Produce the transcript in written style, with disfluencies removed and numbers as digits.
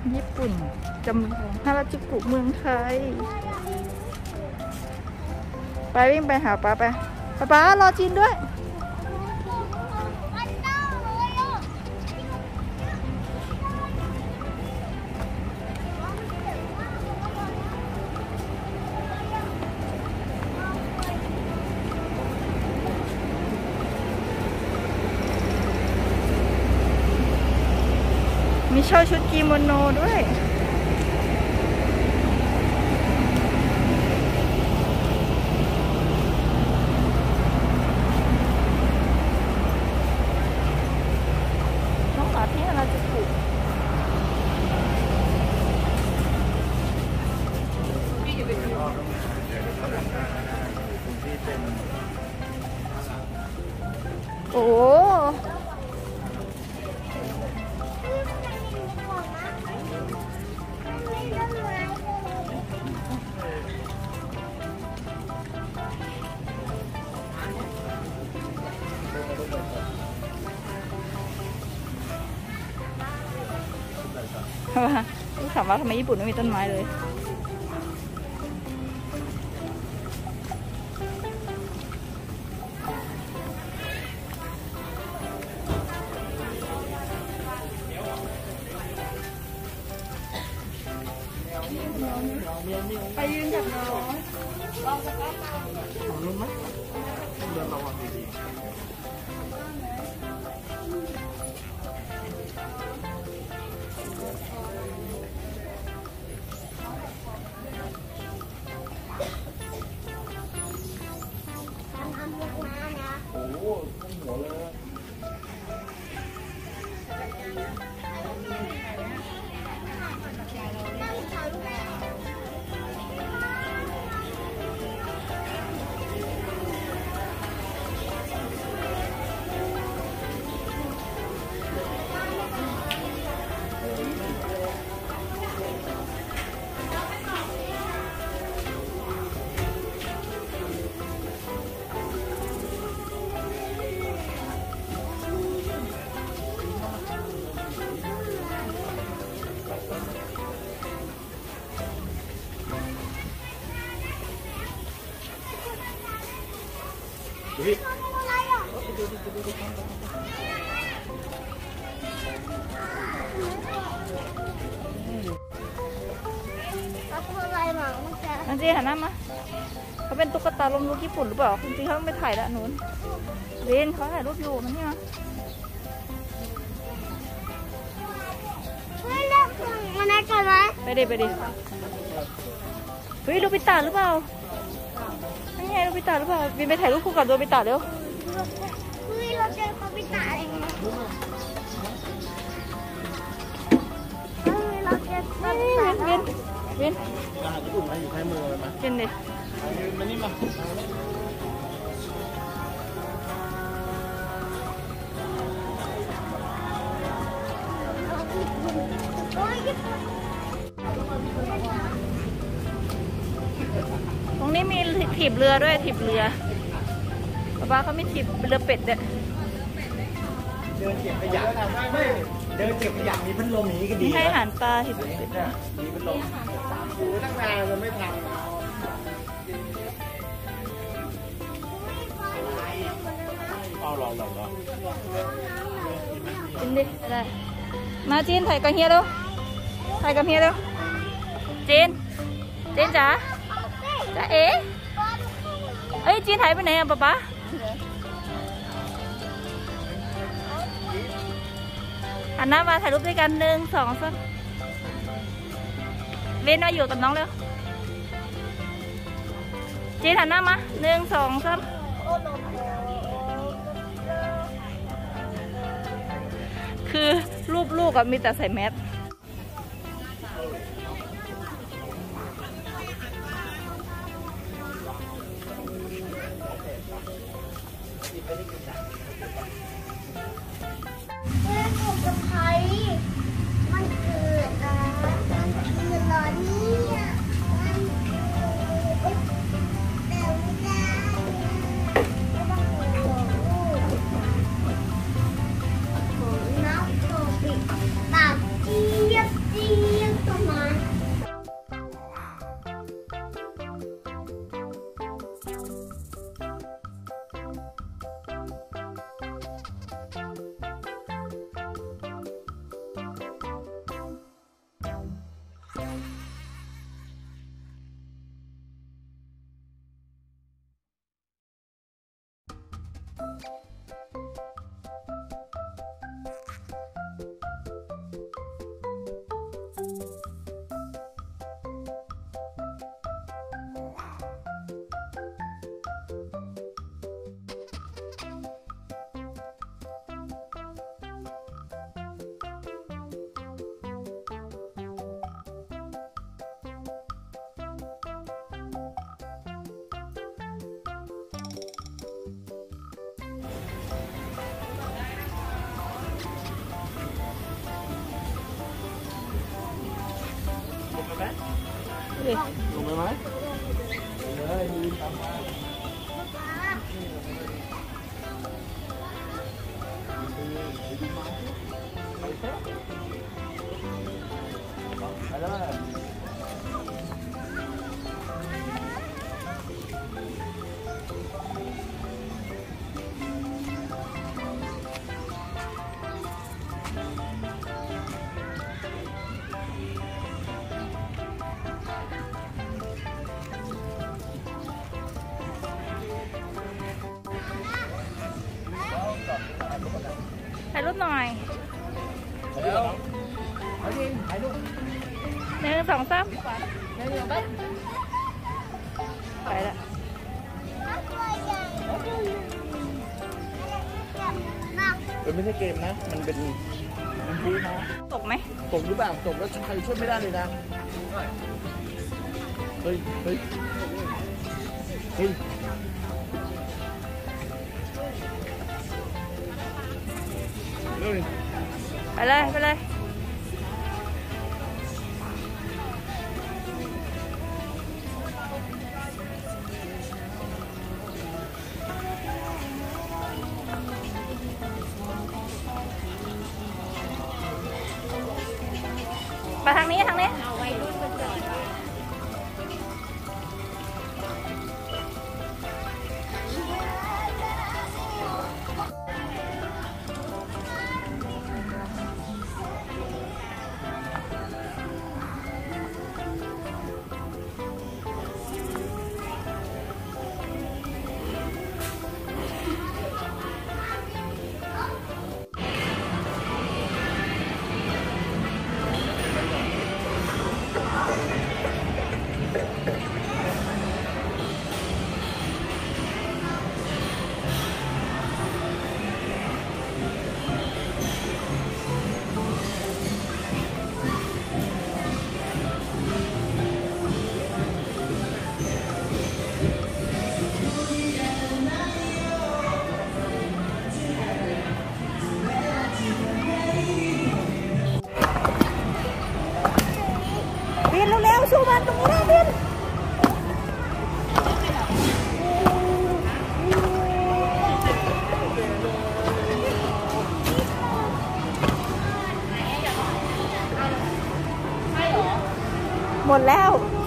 ญี่ปุ่นจำลองฮาราจูกุเมืองไทยไปวิ่งไปหาป้าไปป้ารอจีนด้วยมีเช่าชุดกิโมโนด้วยน้องหมาที่เราจะปลูกโอ้ถามว่าทำไมญี่ปุ่นไม่มีต้นไม้เลยไปยืนกับน้องลองสักการของลุงไหมเดินระวังดีๆนันจีหันหน้ามาเขาเป็นตุ๊กตาลมลุกญี่ปุ่นหรือเปล่าจริงๆเขาต้องไปถ่ายละนู้นเรนเขาถ่ายรูปอยู่มันเนี่ยมันได้กันไหมไปดิเฮ้ยโรบิตะหรือเปล่าไม่ใช่โรบิตะหรือเปล่าบินไปถ่ายรูปคู่กับโรบิตะเร็วเฮ้ยเราเจอโรบิตะเองเราเจอโรบิตะวินญี่ปุ่นมาอยู่ใกล้มือมากินดิมานี่มาตรงนี้มีถีบเรือด้วยถีบเรือป้าเขามีถีบเรือเป็ดด้วยเดินเก็บขยะไม่เดินเก็บขยะมีพัดลมนี้ก็ดีให้อาหารปลาถีบเป็ดอ่ะมีพัดลมดูตั้งนานมันไม่ทำเอาลองกินดิอะไรมาจีนถ่ายกับเฮียดูถ่ายกับเฮียดูจีนจ๋าเอ๋เอ้ยจีนถ่ายไปไหนอะป๊าหันหน้ามาถ่ายรูปด้วยกัน1 2 3เว้นมาอยู่กับน้องเร็วจีนหันหน้ามา1 2 3คือรูปลูกมีแต่ใส่แมสมันคือร้อนเนี่ยน้ำโคบิปากเจี๊ยบดิลงไปไหมเลยยืนตามมาไปเลยถ่ายรูปหน่อยแล้วเอาดิถ่ายรูป 1 2 3ไปละมันไม่ใช่เกมนะมันเป็นพูดนะตกไหมตกหรือเปล่าตกแล้วใครช่วยไม่ได้เลยนะเฮ้ยเฮ้ยเฮ้ยไปเลยไปเลยมาทางนี้ทางนี้เอาไว้รุ่นมันจอดบินเร็วๆสู้มันตรงนี้ได้บินหมดแล้ว